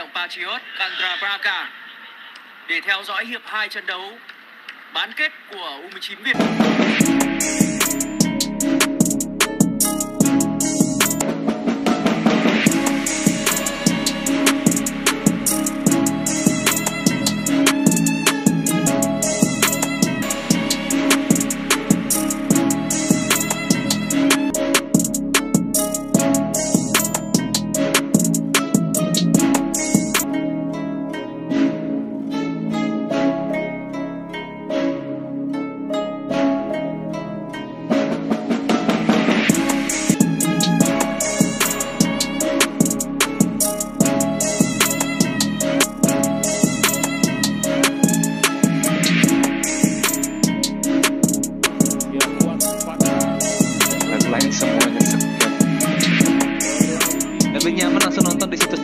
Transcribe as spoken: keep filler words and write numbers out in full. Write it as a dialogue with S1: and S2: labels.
S1: động Patriot Candrabraga để theo dõi hiệp hai trận đấu bán kết của U mười chín Việt.
S2: Semuanya segar. Lebih nyaman langsung nonton di situs